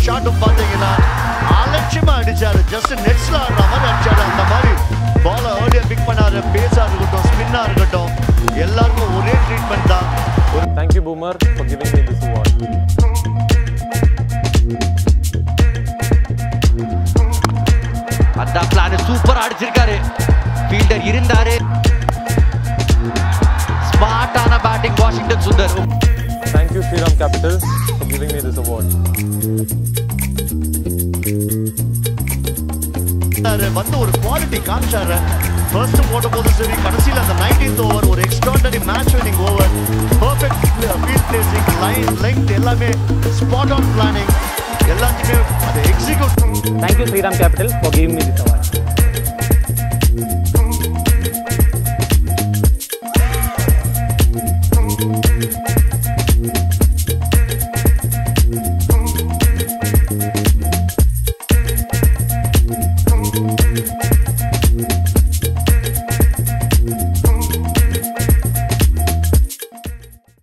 ஷாட்டும் பாத்தீங்கன்னா அலட்சியமா அடிச்சாரு. ஜஸ்ட் நெட்ஸ்ல ஆடுற மாதிரி அடிச்சாரு. அந்த மாதிரி பால ஏர்லியா பிக் பண்ணாரு. பேஸா இருக்கட்டும், ஸ்பின்னா இருக்கட்டும், எல்லாருக்கும் ஒரே ட்ரீட்மெண்ட் தான். Thank you Boomer for giving me this award. அந்த பிளான் சூப்பரா அடிச்சிருக்காரு. ஃபீல்டர் இருந்தாரு. ஸ்மார்ட்டான batting Washington Sundar. Thank you Siechem Capitals for giving me this award. வந்து ஒரு குவாலிட்டி காமிச்சாரு. ஃபர்ஸ்ட் போட்ட போது சரி, கடைசியில் அந்த 19th ஓவர் ஒரு extraordinary match winning over. Perfect field placing, line length எல்லாமே ஸ்பாட் ஆன் பிளானிங் எல்லாத்தையுமே அதை execute. Thank you Siechem Capital for giving me this award.